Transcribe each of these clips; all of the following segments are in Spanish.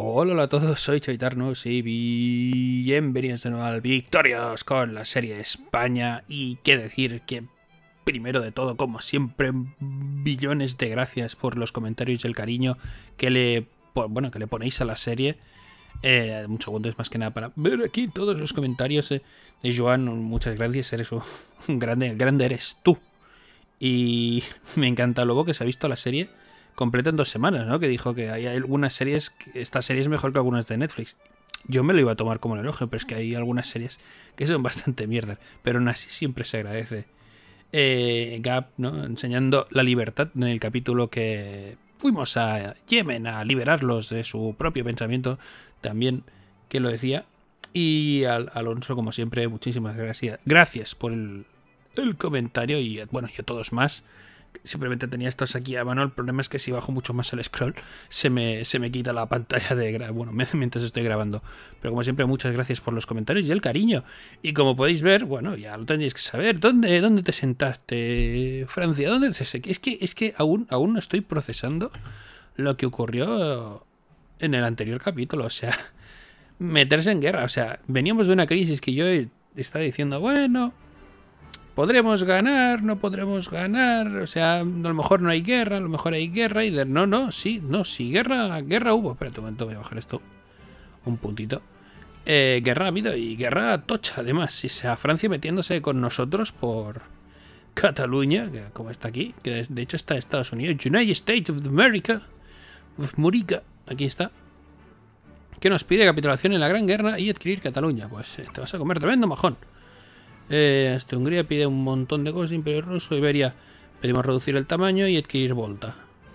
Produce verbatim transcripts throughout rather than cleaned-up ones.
Hola a todos, soy Chaitarnos y bienvenidos de nuevo al Victorious con la serie España. Y qué decir que, primero de todo, como siempre, billones de gracias por los comentarios y el cariño que le, bueno, que le ponéis a la serie. Eh, un segundo es más que nada para ver aquí todos los comentarios eh, de Joan. Muchas gracias, eres un grande, el grande eres tú. Y me encanta luego que se ha visto la serie completa en dos semanas, ¿no? Que dijo que hay algunas series, que esta serie es mejor que algunas de Netflix. Yo me lo iba a tomar como un elogio, pero es que hay algunas series que son bastante mierda, pero aún así siempre se agradece. Eh, Gap, ¿no? Enseñando la libertad en el capítulo que fuimos a Yemen a liberarlos de su propio pensamiento, también que lo decía. Y al Alonso, como siempre, muchísimas gracias. Gracias por el, el comentario y, bueno, y a todos más. Simplemente tenía estos aquí a mano. El problema es que si bajo mucho más el scroll se me, se me quita la pantalla de gra bueno, mientras estoy grabando. Pero como siempre, muchas gracias por los comentarios y el cariño. Y como podéis ver, bueno, ya lo tenéis que saber. ¿Dónde, dónde te sentaste, Francia? ¿Dónde te Es que, es que aún, aún no estoy procesando lo que ocurrió en el anterior capítulo. O sea, meterse en guerra. O sea, veníamos de una crisis que yo estaba diciendo, bueno, podremos ganar, no podremos ganar, o sea, a lo mejor no hay guerra, a lo mejor hay guerra, y de no, no, sí, no, sí, guerra, guerra hubo. Espera un momento, voy a bajar esto un puntito. Eh, guerra ha habido y guerra tocha, además, o sea, Francia metiéndose con nosotros por Cataluña, que como está aquí, que de hecho está Estados Unidos, United States of America, of Murica, aquí está, que nos pide capitulación en la Gran Guerra y adquirir Cataluña. Pues eh, te vas a comer tremendo majón. Eh, este, Hungría pide un montón de cosas, Imperio Ruso, Iberia pedimos reducir el tamaño y adquirir Volta.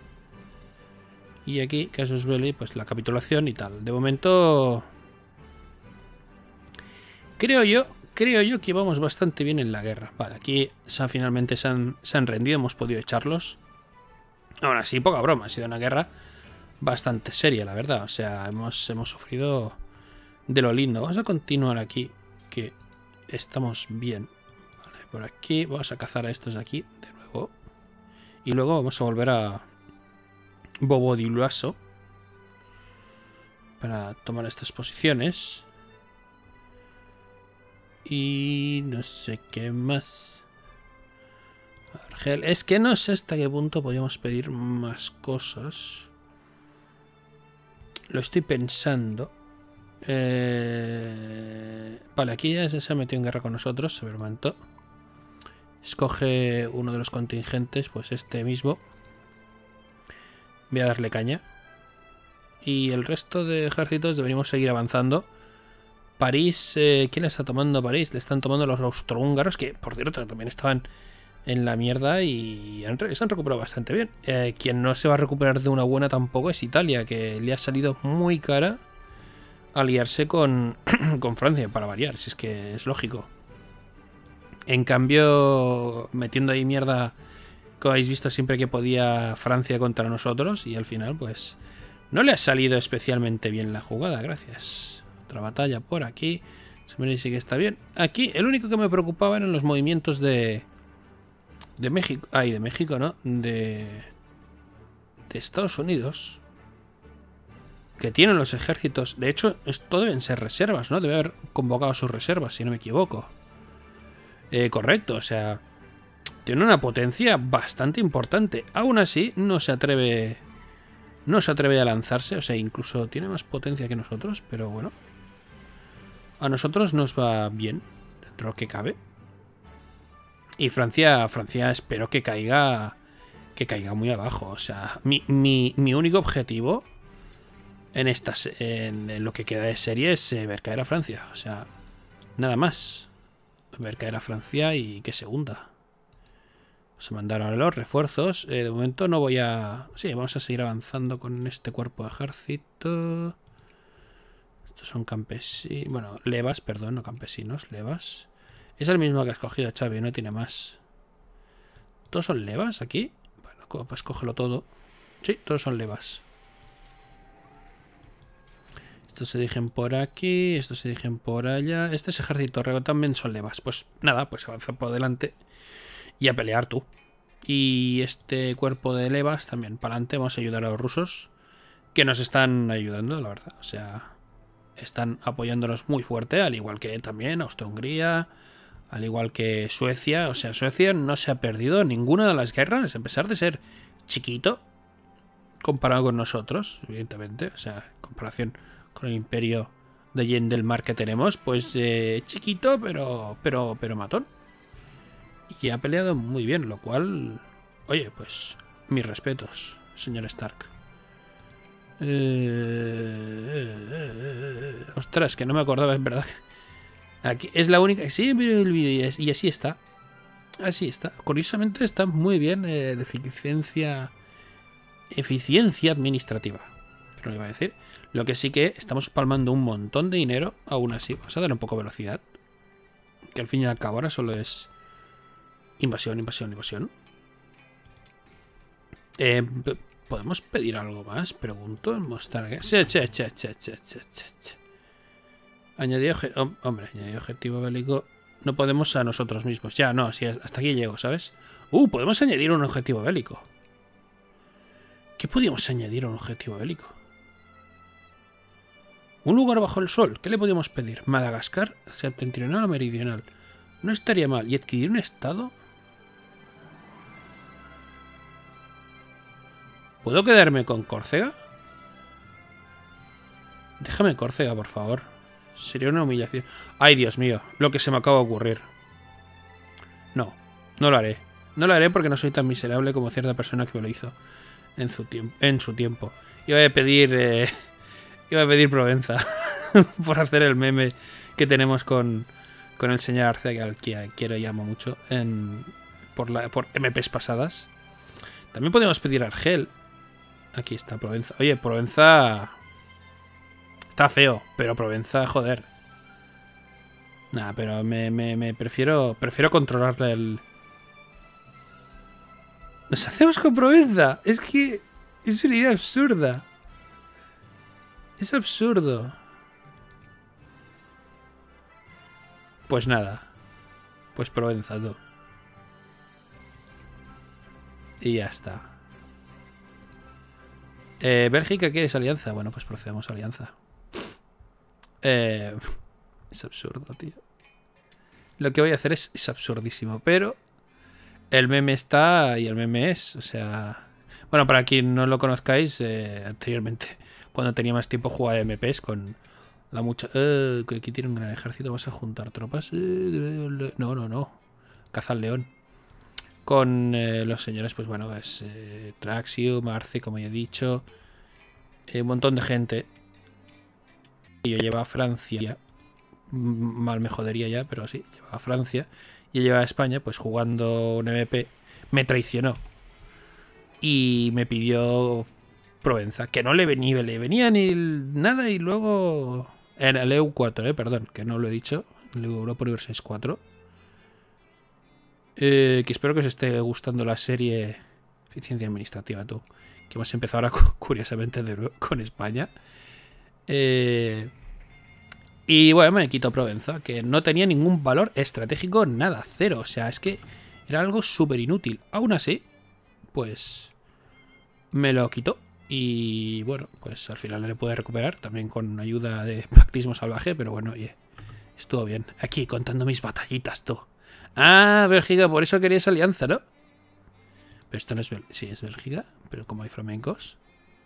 Y aquí, Casus Belli, pues la capitulación y tal. De momento, creo yo, creo yo que vamos bastante bien en la guerra. Vale, aquí se, finalmente se han, se han rendido, hemos podido echarlos. Ahora sí, poca broma, ha sido una guerra bastante seria, la verdad. O sea, hemos, hemos sufrido de lo lindo. Vamos a continuar aquí, que estamos bien. Vale, por aquí vamos a cazar a estos de aquí de nuevo. Y luego vamos a volver a Bobodiluaso para tomar estas posiciones. Y no sé qué más. Argel. Es que no sé hasta qué punto podemos pedir más cosas. Lo estoy pensando. Eh... Vale, aquí ya se ha metido en guerra con nosotros. Se momento. Escoge uno de los contingentes, pues este mismo. Voy a darle caña. Y el resto de ejércitos deberíamos seguir avanzando. París, eh, ¿quién le está tomando París? Le están tomando los austrohúngaros, que por cierto también estaban en la mierda y han, se han recuperado bastante bien. Eh, quien no se va a recuperar de una buena tampoco es Italia, que le ha salido muy cara aliarse con, con Francia, para variar, si es que es lógico. En cambio, metiendo ahí mierda, como habéis visto, siempre que podía Francia contra nosotros, y al final, pues, no le ha salido especialmente bien la jugada, gracias. Otra batalla por aquí. Se me dice que está bien. Aquí, el único que me preocupaba eran los movimientos de... De México. Ay, de México, ¿no? De... De Estados Unidos. Que tienen los ejércitos. De hecho, esto deben ser reservas, ¿no? Debe haber convocado sus reservas, si no me equivoco. Eh, correcto, o sea, tiene una potencia bastante importante. Aún así, no se atreve. No se atreve a lanzarse. O sea, incluso tiene más potencia que nosotros. Pero bueno, a nosotros nos va bien, dentro de lo que cabe. Y Francia, Francia espero que caiga. Que caiga muy abajo. O sea, mi, mi, mi único objetivo En, estas, en, en lo que queda de serie es eh, ver caer a Francia. O sea, nada más. Ver caer a Francia y que se hunda. Vamos a mandar ahora los refuerzos. Eh, de momento no voy a... Sí, vamos a seguir avanzando con este cuerpo de ejército. Estos son campesinos... Bueno, levas, perdón, no campesinos, levas. Es el mismo que ha escogido Xavi, no tiene más. ¿Todos son levas aquí? Bueno, pues cógelo todo. Sí, todos son levas. Estos se dirigen por aquí, estos se dirigen por allá. Este es ejército rego, también son levas. Pues nada, pues avanza por delante y a pelear tú. Y este cuerpo de levas también para adelante. Vamos a ayudar a los rusos, que nos están ayudando, la verdad. O sea, están apoyándonos muy fuerte, al igual que también Austria-Hungría, al igual que Suecia. O sea, Suecia no se ha perdido ninguna de las guerras, a pesar de ser chiquito comparado con nosotros, evidentemente. O sea, en comparación con el imperio de Yendelmar que tenemos, pues eh, chiquito, pero, pero, pero matón. Y ha peleado muy bien, lo cual... Oye, pues mis respetos, señor Stark. Eh, eh, eh, eh, ostras, que no me acordaba, es verdad. Aquí es la única... Sí, el vídeo y así está. Así está. Curiosamente está muy bien eh, de eficiencia... Eficiencia administrativa. Que no le iba a decir. Lo que sí que estamos palmando un montón de dinero. Aún así, vamos a dar un poco de velocidad. Que al fin y al cabo ahora solo es... Invasión, invasión, invasión. Eh, ¿Podemos pedir algo más? Pregunto. Mostrar que... Che, che, che, che, che, che, che. Añadir objetivo... Hombre, añadir objetivo bélico. No podemos a nosotros mismos. Ya, no, si hasta aquí llego, ¿sabes? Uh, podemos añadir un objetivo bélico. ¿Qué podíamos añadir a un objetivo bélico? Un lugar bajo el sol. ¿Qué le podíamos pedir? Madagascar, septentrional o meridional. No estaría mal. ¿Y adquirir un estado? ¿Puedo quedarme con Córcega? Déjame Córcega, por favor. Sería una humillación. Ay, Dios mío, lo que se me acaba de ocurrir. No, no lo haré. No lo haré porque no soy tan miserable como cierta persona que me lo hizo en su, tiemp en su tiempo. Iba a pedir... Eh, iba a pedir Provenza por hacer el meme que tenemos con, con el señor Arce, al que quiero y amo mucho, en, por, la, por M Ps pasadas. También podemos pedir Argel. Aquí está Provenza. Oye, Provenza... Está feo, pero Provenza, joder. Nada, pero me, me, me prefiero... Prefiero controlarle el... ¿Nos hacemos con Provenza? Es que... Es una idea absurda. Es absurdo. Pues nada. Pues Provenza, tú. Y ya está. Eh, Bélgica, ¿quieres alianza? Bueno, pues procedemos a alianza. Eh, es absurdo, tío. Lo que voy a hacer es, es absurdísimo, pero el meme está y el meme es, o sea... Bueno, para quien no lo conozcáis, eh, anteriormente, cuando tenía más tiempo, jugaba M Ps con la mucha... Eh, que aquí tiene un gran ejército, vas a juntar tropas. Eh, no, no, no. Caza al león. Con eh, los señores, pues bueno, es eh, Traxium, Arce, como ya he dicho. Eh, un montón de gente. Y yo llevaba a Francia. Mal me jodería ya, pero sí, llevaba a Francia. Y yo llevaba a España, pues jugando un M P. Me traicionó. Y me pidió Provenza. Que no le, ni le venía ni nada. Y luego... En el E U cuatro, eh, perdón, que no lo he dicho. El Europa Universalis cuatro. Eh, que espero que os esté gustando la serie Eficiencia Administrativa, tú. Que hemos empezado ahora, curiosamente, de, con España. Eh, y bueno, me quito Provenza, que no tenía ningún valor estratégico, nada, cero. O sea, es que era algo súper inútil. Aún así, pues me lo quitó. Y bueno, pues al final le pude recuperar, también con ayuda de Pactismo Salvaje. Pero bueno, oye, estuvo bien. Aquí contando mis batallitas, tú. Ah, Bélgica, por eso querías alianza, ¿no? Pero esto no es Bélgica. Sí, es Bélgica, pero como hay flamencos.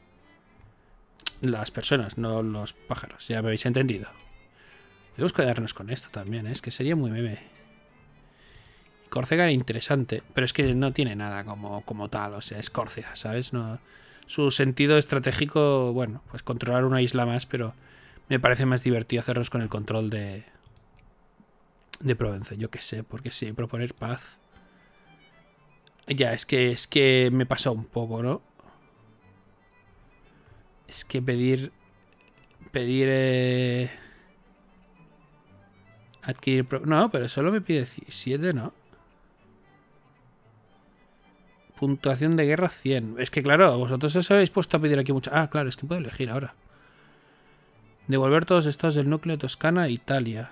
Las personas, no los pájaros. Ya me habéis entendido. Debemos quedarnos con esto también, ¿eh? Es que sería muy meme. Córcega era interesante, pero es que no tiene nada como, como tal. O sea, es Córcega, ¿sabes? No, su sentido estratégico, bueno, pues controlar una isla más, pero me parece más divertido hacernos con el control de... De Provenza, yo qué sé, porque sí, proponer paz. Ya, es que es que me pasa un poco, ¿no? Es que pedir... Pedir... Eh, adquirir... No, pero solo me pide siete, ¿no? Puntuación de guerra cien. Es que claro, vosotros os habéis puesto a pedir aquí mucho... Ah, claro, es que puedo elegir ahora. Devolver todos los estados del núcleo de Toscana a Italia.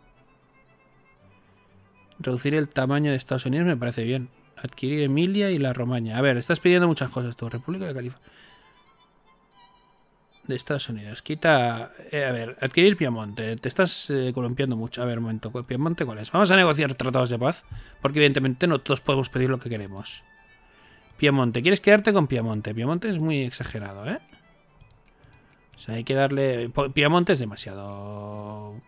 Reducir el tamaño de Estados Unidos me parece bien. Adquirir Emilia y la Romaña. A ver, estás pidiendo muchas cosas tú. República de California. de Estados Unidos. Quita... Eh, a ver, adquirir Piamonte. Te estás eh, columpiando mucho. A ver, un momento. ¿Piamonte cuál es? Vamos a negociar tratados de paz. Porque evidentemente no todos podemos pedir lo que queremos. Piamonte. ¿Quieres quedarte con Piamonte? Piamonte es muy exagerado, ¿eh? O sea, hay que darle... Piamonte es demasiado...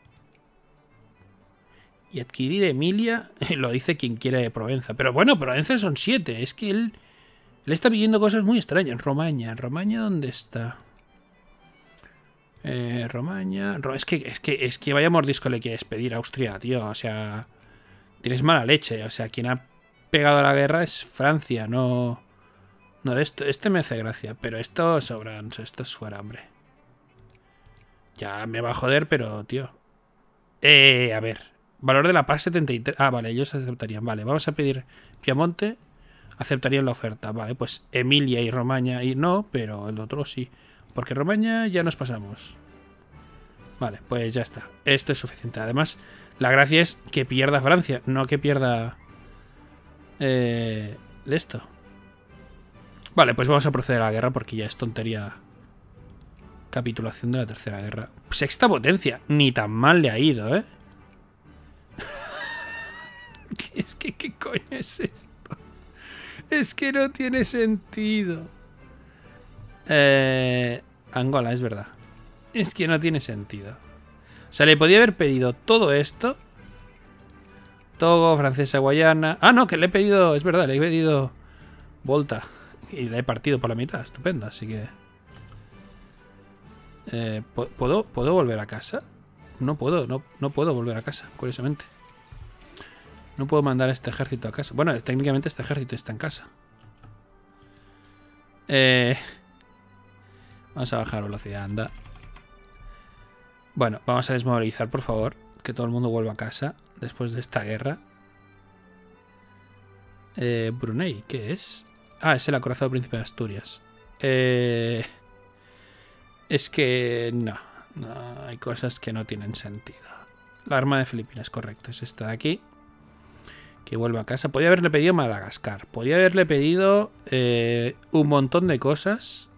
Y adquirir Emilia... Lo dice quien quiere Provenza. Pero bueno, Provenza son siete. Es que él... Le está pidiendo cosas muy extrañas. Romaña. ¿Romaña dónde está? Eh, Romaña... Es que, es que, es que vaya mordisco le quieres pedir a Austria, tío. O sea... Tienes mala leche. O sea, quien ha pegado a la guerra es Francia, no... No, esto, este me hace gracia. Pero esto sobran. Esto es fuera, hombre. Ya me va a joder, pero, tío... Eh, a ver. Valor de la paz setenta y tres. Ah, vale, ellos aceptarían. Vale, vamos a pedir Piamonte. Aceptarían la oferta. Vale, pues Emilia y Romaña y no, pero el otro sí. Porque Romaña ya nos pasamos. Vale, pues ya está. Esto es suficiente. Además, la gracia es que pierda Francia, no que pierda... Eh, de esto. Vale, pues vamos a proceder a la guerra porque ya es tontería. Capitulación de la tercera guerra. Sexta potencia. Ni tan mal le ha ido, ¿eh? Es que, ¿qué coño es esto? Es que no tiene sentido. Eh, Angola, es verdad. Es que no tiene sentido. O sea, le podía haber pedido todo esto. Togo, Francesa, Guayana. Ah, no, que le he pedido... Es verdad, le he pedido Volta. Y le he partido por la mitad. Estupendo, así que... Eh, ¿puedo, ¿Puedo volver a casa? No puedo, no, no puedo volver a casa, curiosamente. No puedo mandar a este ejército a casa. Bueno, técnicamente este ejército está en casa. Eh, vamos a bajar velocidad, anda. Bueno, vamos a desmovilizar, por favor. Que todo el mundo vuelva a casa después de esta guerra. Eh, Brunei, ¿qué es? Ah, es el acorazado príncipe de Asturias. Eh, es que no, no. Hay cosas que no tienen sentido. La Armada de Filipinas, correcto. Es esta de aquí. Que vuelva a casa. Podría haberle pedido Madagascar. Podría haberle pedido eh, un montón de cosas.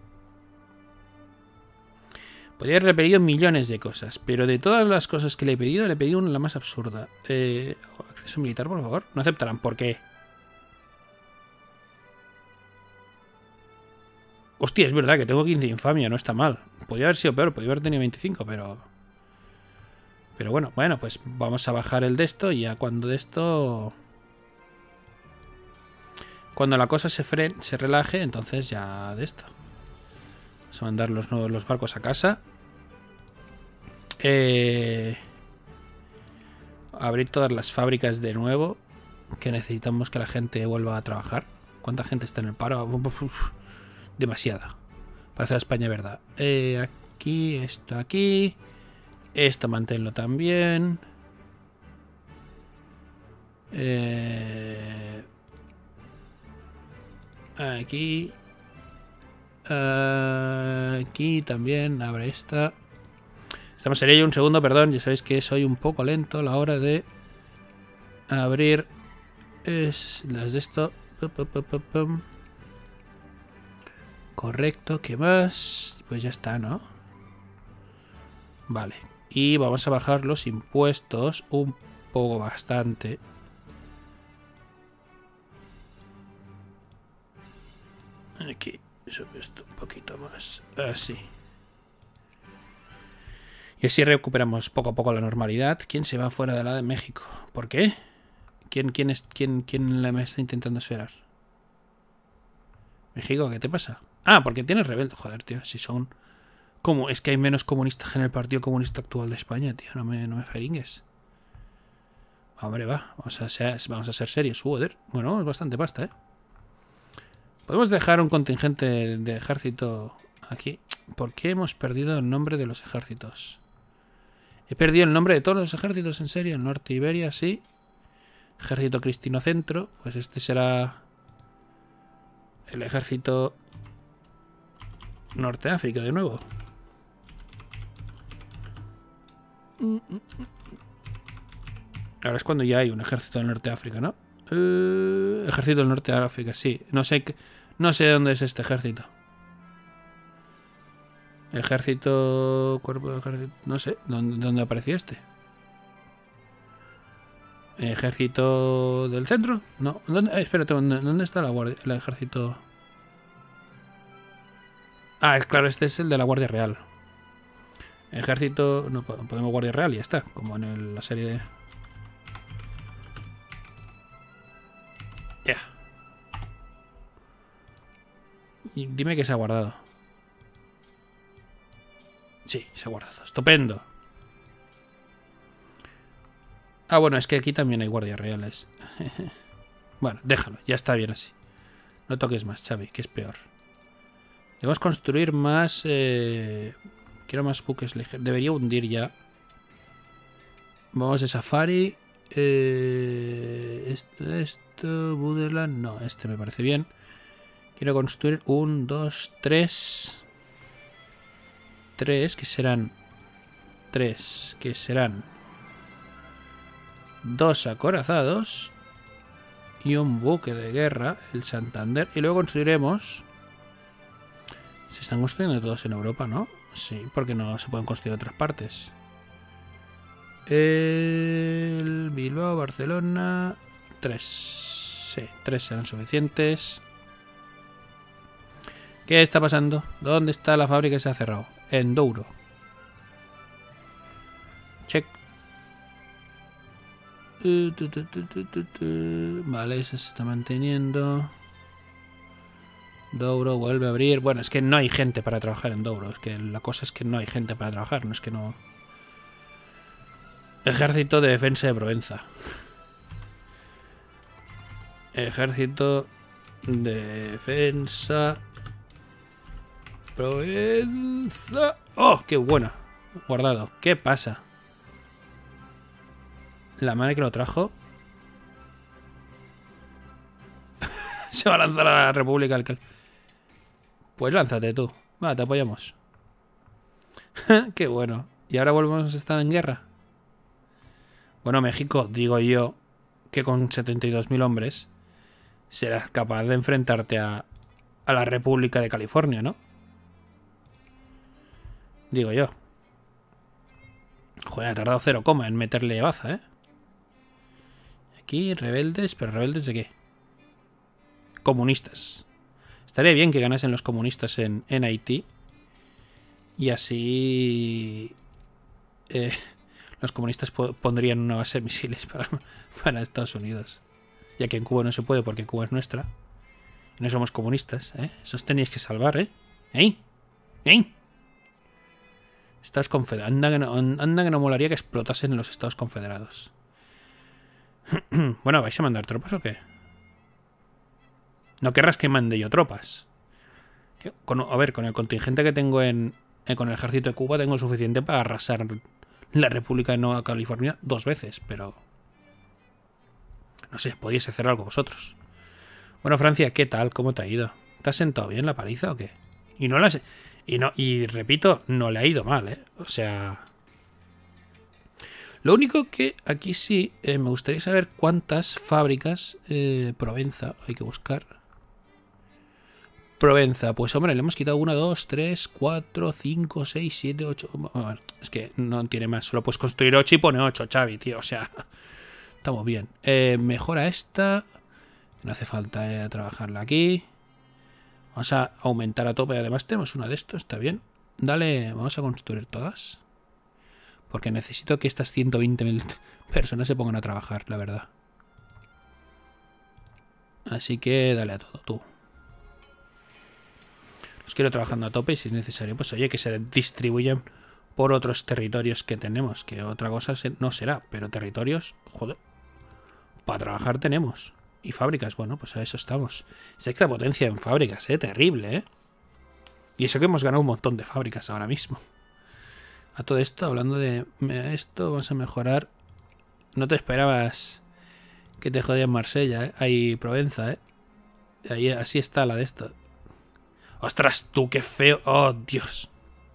Podría haberle pedido millones de cosas. Pero de todas las cosas que le he pedido, le he pedido una la más absurda. Eh, acceso militar, por favor. No aceptarán. ¿Por qué? Hostia, es verdad que tengo quince de infamia. No está mal. Podría haber sido peor. Podría haber tenido veinticinco, pero... Pero bueno, bueno, pues vamos a bajar el de esto. Y ya cuando de esto... Cuando la cosa se, fre se relaje, entonces ya de esto. Vamos a mandar los, nuevos, los barcos a casa. Eh, abrir todas las fábricas de nuevo. Que necesitamos que la gente vuelva a trabajar. ¿Cuánta gente está en el paro? Uf, uf, uf. Demasiada. Para hacer España verdad. Eh, aquí, esto aquí. Esto manténlo también. Eh... Aquí. Uh, aquí también. Abre esta. Estamos en ello. Un segundo, perdón. Ya sabéis que soy un poco lento a la hora de abrir es las de esto. Pum, pum, pum, pum, pum. Correcto. ¿Qué más? Pues ya está, ¿no? Vale. Y vamos a bajar los impuestos un poco bastante. Aquí, sube esto un poquito más. Así. Y así recuperamos poco a poco la normalidad. ¿Quién se va fuera de la de México? ¿Por qué? ¿Quién, quién, es, quién, quién la me está intentando esferar? México, ¿qué te pasa? Ah, porque tienes rebelde. Joder, tío, si son... ¿Cómo? Es que hay menos comunistas en el Partido Comunista actual de España, tío. No me, no me feringues. Hombre, va. Vamos a ser, vamos a ser serios. Joder. Bueno, es bastante pasta, ¿eh? Podemos dejar un contingente de ejército aquí. ¿Por qué hemos perdido el nombre de los ejércitos? He perdido el nombre de todos los ejércitos, en serio. El norte Iberia, sí. Ejército Cristino Centro. Pues este será el ejército Norte África de nuevo. Ahora es cuando ya hay un ejército del Norte de África, ¿no? Eh, ejército del Norte de África, sí. No sé, no sé dónde es este ejército. Ejército... Cuerpo de ejército... No sé, ¿dónde, dónde apareció este? ¿Ejército del centro? No, ¿dónde? Eh, espérate, ¿dónde, ¿dónde está la guardia? El ejército... Ah, es claro, este es el de la Guardia Real. Ejército... No podemos Guardia Real y ya está, como en el, la serie de... Ya. Yeah. Y dime que se ha guardado. Sí, se ha guardado. Estupendo. Ah, bueno, es que aquí también hay guardias reales. Bueno, déjalo, ya está bien así. No toques más, Xavi, que es peor. Debemos construir más... Eh... Quiero más buques ligeros. Debería hundir ya. Vamos de safari. Eh... Esto, esto... Budeland. No, este me parece bien. Quiero construir un, dos, tres... Tres, que serán... Tres, que serán... Dos acorazados y un buque de guerra, el Santander, y luego construiremos... Se están construyendo todos en Europa, ¿no? Sí, porque no se pueden construir en otras partes. El Bilbao, Barcelona... Tres. Sí, tres serán suficientes. ¿Qué está pasando? ¿Dónde está la fábrica que se ha cerrado? En Douro. Check. Uh, tu, tu, tu, tu, tu, tu. Vale, eso se está manteniendo. Douro vuelve a abrir. Bueno, es que no hay gente para trabajar en Douro. Es que la cosa es que no hay gente para trabajar. No es que no... Ejército de Defensa de Provenza. Ejército de Defensa... Provenza... ¡Oh, qué buena! Guardado. ¿Qué pasa? La madre que lo trajo... Se va a lanzar a la República Alcal. Pues lánzate tú. Va, te apoyamos. Qué bueno. ¿Y ahora volvemos a estar en guerra? Bueno, México, digo yo, que con setenta y dos mil hombres serás capaz de enfrentarte a, a la República de California, ¿no? Digo yo. Joder, ha tardado cero coma en meterle baza, ¿eh? Aquí, rebeldes, pero rebeldes ¿de qué? Comunistas. Estaría bien que ganasen los comunistas en, en Haití. Y así... Eh, los comunistas pondrían una base de misiles para, para Estados Unidos. Ya que en Cuba no se puede porque Cuba es nuestra. Y no somos comunistas, ¿eh? Esos tenéis que salvar, ¿eh? ¿Eh? ¿Eh? Estados Confederados. Anda que no, anda que no molaría que explotasen los Estados Confederados. Bueno, ¿vais a mandar tropas o qué? No querrás que mande yo tropas. Con, a ver, con el contingente que tengo en, eh, con el ejército de Cuba tengo suficiente para arrasar la República de Nueva California dos veces, pero... No sé, podíais hacer algo vosotros. Bueno, Francia, ¿qué tal? ¿Cómo te ha ido? ¿Te has sentado bien la paliza o qué? Y no las... Y, no, y repito, no le ha ido mal, ¿eh? O sea... Lo único que aquí sí eh, me gustaría saber cuántas fábricas eh, Provenza hay que buscar. Provenza, pues hombre, le hemos quitado una, dos, tres, cuatro, cinco, seis, siete, ocho... Bueno, es que no tiene más, solo puedes construir ocho y pone ocho, Xavi, tío, o sea... Estamos bien. Eh, mejora esta. No hace falta eh, trabajarla aquí. Vamos a aumentar a tope. Además tenemos una de estos, está bien. Dale, vamos a construir todas. Porque necesito que estas ciento veinte mil personas se pongan a trabajar, la verdad. Así que dale a todo, tú. Los quiero trabajando a tope y si es necesario, pues oye, que se distribuyan por otros territorios que tenemos. Que otra cosa no será, pero territorios, joder, para trabajar tenemos. Y fábricas, bueno, pues a eso estamos. Sexta potencia en fábricas, eh, terrible, eh. Y eso que hemos ganado un montón de fábricas ahora mismo. A todo esto, hablando de esto, vamos a mejorar. No te esperabas que te jodían Marsella, ¿eh? Ahí Provenza, ¿eh? Ahí, así está la de esto. ¡Ostras, tú, qué feo! ¡Oh, Dios!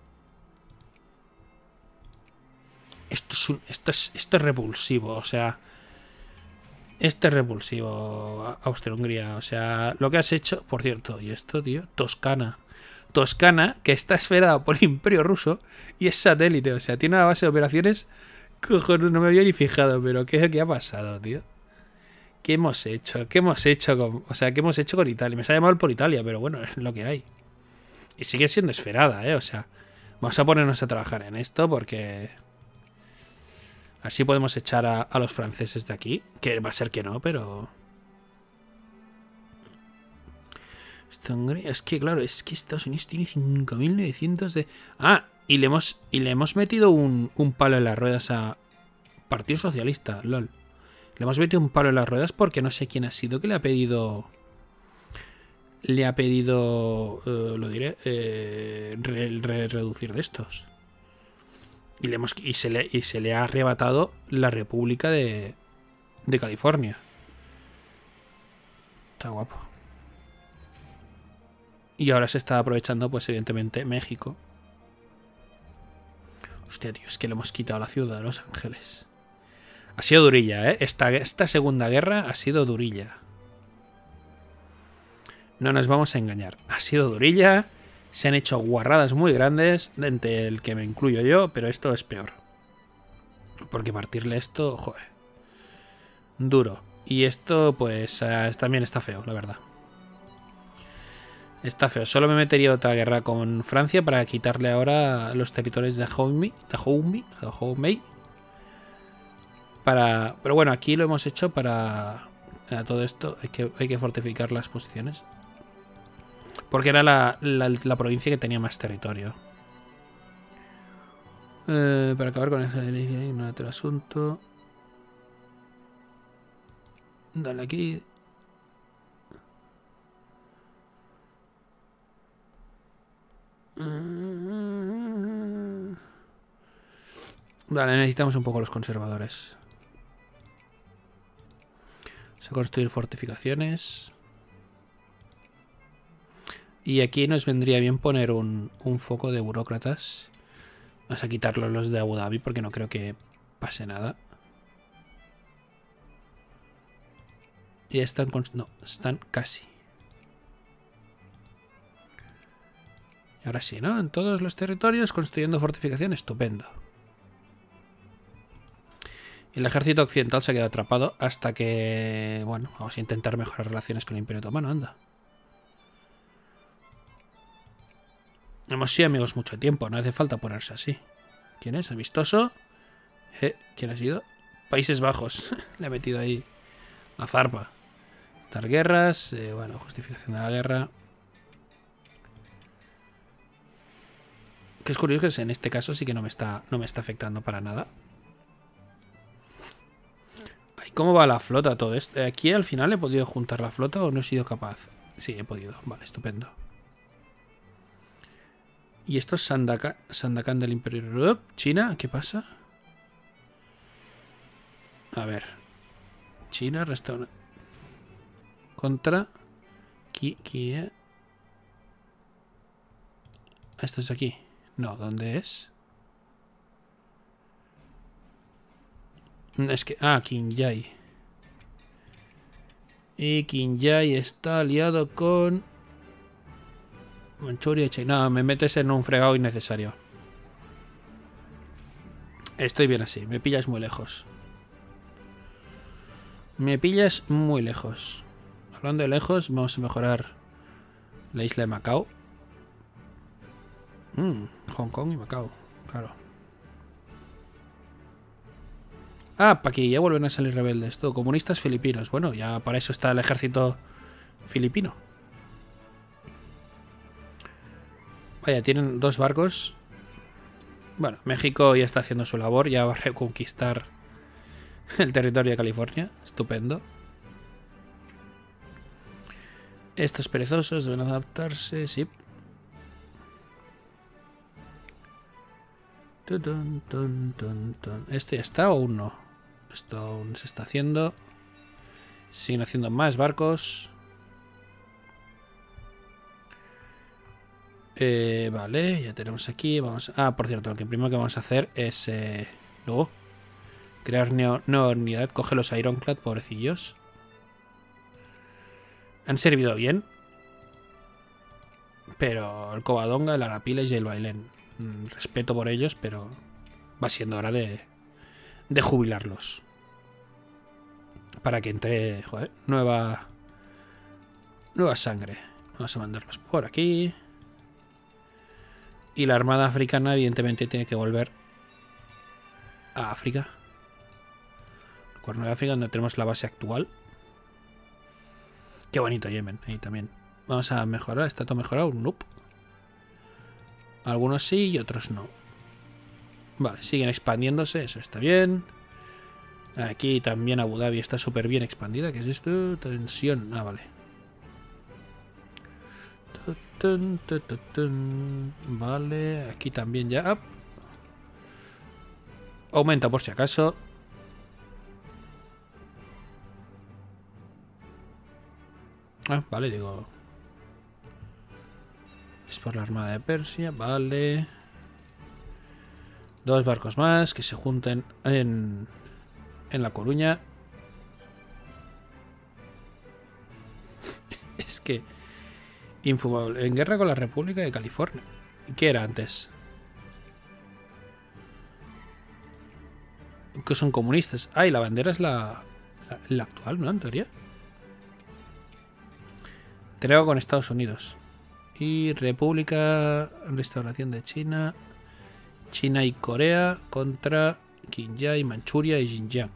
Esto es, un, esto es, esto es repulsivo, o sea... Esto es repulsivo, Austria-Hungría. O sea, lo que has hecho... Por cierto, ¿y esto, tío? Toscana. Toscana, que está esferada por el Imperio Ruso y es satélite. O sea, tiene una base de operaciones. Cojones, no me había ni fijado, pero ¿qué, qué ha pasado, tío? ¿Qué hemos hecho? ¿Qué hemos hecho con, o sea, ¿qué hemos hecho con Italia? Me sale mal por Italia, pero bueno, es lo que hay. Y sigue siendo esferada, ¿eh? O sea, vamos a ponernos a trabajar en esto porque así podemos echar a, a los franceses de aquí. Que va a ser que no, pero... Es que, claro, es que Estados Unidos tiene cinco mil novecientos de... Ah, y le hemos, y le hemos metido un, un palo en las ruedas a Partido Socialista, lol. Le hemos metido un palo en las ruedas porque no sé quién ha sido que le ha pedido... Le ha pedido... Uh, lo diré... Eh, re, re, reducir de estos. Y, le hemos, y, se le, y se le ha arrebatado la República de, de California. Está guapo. Y ahora se está aprovechando, pues evidentemente, México. Hostia, tío, es que le hemos quitado la ciudad de Los Ángeles. Ha sido durilla, ¿eh? Esta, esta segunda guerra ha sido durilla. No nos vamos a engañar. Ha sido durilla. Se han hecho guarradas muy grandes, entre el que me incluyo yo, pero esto es peor. Porque partirle esto, joder. Duro. Y esto, pues, uh, también está feo, la verdad. Está feo. Solo me metería otra guerra con Francia para quitarle ahora los territorios de Dahomey. Dahomey. Dahomey. Para... Pero bueno, aquí lo hemos hecho para... A todo esto hay que, hay que fortificar las posiciones. Porque era la, la, la provincia que tenía más territorio. Eh, para acabar con ese otro asunto. Dale aquí. Vale, necesitamos un poco los conservadores. Vamos a construir fortificaciones. Y aquí nos vendría bien poner un, un foco de burócratas. Vamos a quitarlos los de Abu Dhabi porque no creo que pase nada. Y están... No, están casi. Y ahora sí, ¿no? En todos los territorios construyendo fortificaciones. Estupendo. Y el ejército occidental se ha quedado atrapado hasta que... Bueno, vamos a intentar mejorar relaciones con el Imperio Otomano, anda. Hemos sido amigos mucho tiempo, no hace falta ponerse así. ¿Quién es? ¿Amistoso? ¿Eh? ¿Quién ha sido? Países Bajos. Le he metido ahí la zarpa. Estas guerras, eh, bueno, justificación de la guerra. Que es curioso que en este caso sí que no me está, no me está afectando para nada. Ay, ¿cómo va la flota todo esto? ¿Aquí al final he podido juntar la flota o no he sido capaz? Sí, he podido. Vale, estupendo. ¿Y esto es Sandakan, Sandakan del Imperio Europe? ¿China? ¿Qué pasa? A ver. China, restaurante. Contra. Kia. Esto es aquí. No, ¿dónde es? Es que... Ah, Qinghai. Y Qinghai está aliado con... Manchuria y China. No, me metes en un fregado innecesario. Estoy bien así. Me pillas muy lejos. Me pillas muy lejos. Hablando de lejos, vamos a mejorar la isla de Macao. Mm, Hong Kong y Macao. Claro. Ah, para que ya vuelven a salir rebeldes. Todo comunistas filipinos. Bueno, ya para eso está el ejército filipino. Vaya, tienen dos barcos. Bueno, México ya está haciendo su labor. Ya va a reconquistar el territorio de California. Estupendo. Estos perezosos deben adaptarse. Sí. Tun, tun, tun, tun. ¿Esto ya está o aún no? Esto aún se está haciendo. Siguen haciendo más barcos. Eh, vale, ya tenemos aquí. Vamos a... Ah, por cierto, lo que primero que vamos a hacer es... Eh, luego crear neo, nueva unidad. Coge los Ironclad, pobrecillos. ¿Han servido bien? Pero el Covadonga, el Arapiles y el Bailén. Respeto por ellos, pero va siendo hora de, de jubilarlos. Para que entre, joder, nueva, nueva sangre. Vamos a mandarlos por aquí. Y la Armada Africana, evidentemente, tiene que volver a África. El Cuerno de África, donde tenemos la base actual. Qué bonito Yemen, ahí también. Vamos a mejorar, ¿está todo mejorado? Nope. Algunos sí y otros no. Vale, siguen expandiéndose, eso está bien. Aquí también Abu Dhabi está súper bien expandida. ¿Qué es esto? Tensión. Ah, vale. Vale, aquí también ya. Aumenta por si acaso. Ah, vale, digo. Es por la Armada de Persia, vale. Dos barcos más que se junten en, en La Coruña. Es que... Infumable. En guerra con la República de California. ¿Qué era antes? Que son comunistas. Ah, y la bandera es la, la, la actual, ¿no? En teoría. Tregua con Estados Unidos. Y República... Restauración de China. China y Corea contra Xinjiang, Manchuria y Xinjiang.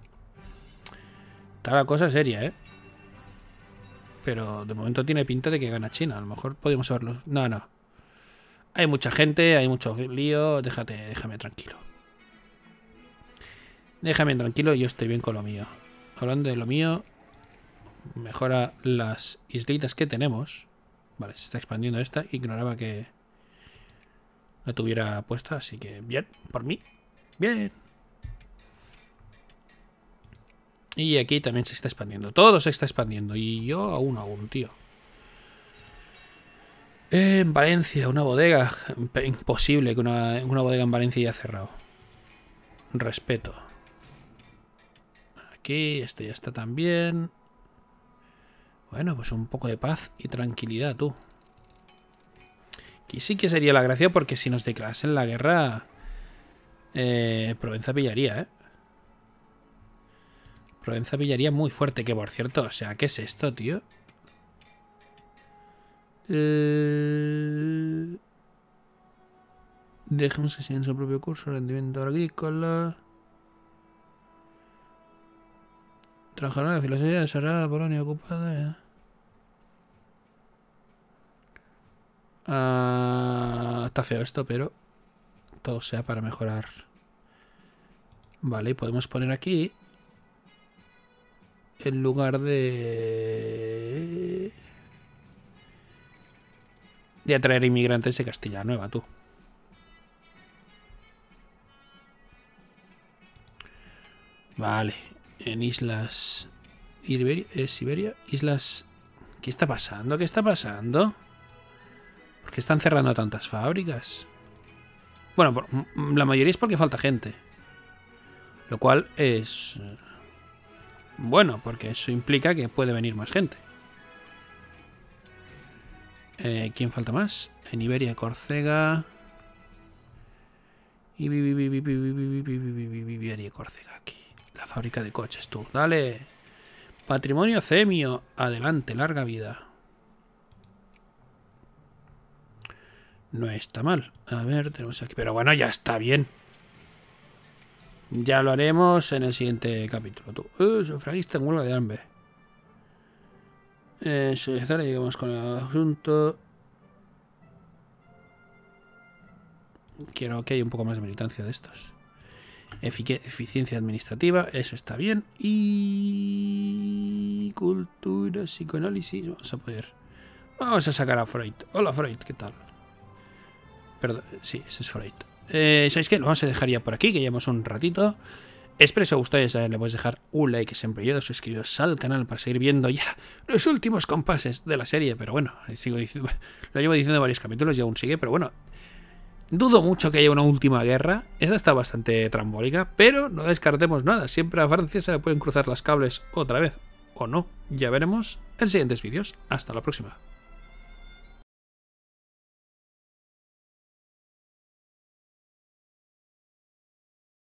Está la cosa seria, ¿eh? Pero de momento tiene pinta de que gana China. A lo mejor podríamos saberlo. No, no. Hay mucha gente, hay mucho lío. Déjate, déjame tranquilo. Déjame tranquilo, yo estoy bien con lo mío. Hablando de lo mío, mejora las islitas que tenemos. Vale, se está expandiendo esta. Ignoraba que la tuviera puesta, así que bien, por mí. Bien. Y aquí también se está expandiendo. Todo se está expandiendo. Y yo aún, aún, tío. En Valencia, una bodega. Imposible que una, una bodega en Valencia haya cerrado. Respeto. Aquí, esto ya está también. Bueno, pues un poco de paz y tranquilidad, tú. Aquí sí que sería la gracia porque si nos declarasen la guerra... Eh, Provenza pillaría, ¿eh? Provenza pillaría muy fuerte, que por cierto, o sea, ¿qué es esto, tío? Eh... Dejemos que siga en su propio curso, rendimiento agrícola. Trabajaron en la filosofía de Sagrada Polonia ocupada. ¿eh? Ah, está feo esto, pero todo sea para mejorar. Vale, y podemos poner aquí en lugar de de atraer inmigrantes de Castilla Nueva, tú. Vale, en islas Iberia, ¿es Siberia? Islas... ¿Qué está pasando? ¿Qué está pasando? ¿Por qué están cerrando tantas fábricas? Bueno, por, la mayoría es porque falta gente. Lo cual es... bueno, porque eso implica que puede venir más gente. Eh, ¿Quién falta más? En Iberia, Córcega. Iberia, Córcega, aquí. La fábrica de coches, tú. Dale. Patrimonio Cemio. Adelante, larga vida. No está mal. A ver, tenemos aquí... Pero bueno, ya está bien. Ya lo haremos en el siguiente capítulo. Tú. Uh, sufragista en huelga de hambre. Eh, llegamos con el asunto. Quiero que haya un poco más de militancia de estos. Efic- eficiencia administrativa, eso está bien. Y cultura, psicoanálisis. Vamos a poder. Vamos a sacar a Freud. Hola Freud, ¿qué tal? Perdón, sí, ese es Freud. Eh, ¿Sabéis qué? Lo vamos a dejar ya por aquí, que llevamos un ratito. Espero que os guste, ya le podéis dejar un like que siempre ayuda, suscribiros al canal para seguir viendo ya los últimos compases de la serie. Pero bueno, sigo diciendo, lo llevo diciendo en varios capítulos y aún sigue, pero bueno. Dudo mucho que haya una última guerra. Esta está bastante trambólica, pero no descartemos nada. Siempre a Francia se le pueden cruzar las cables otra vez. O no. Ya veremos en siguientes vídeos. Hasta la próxima.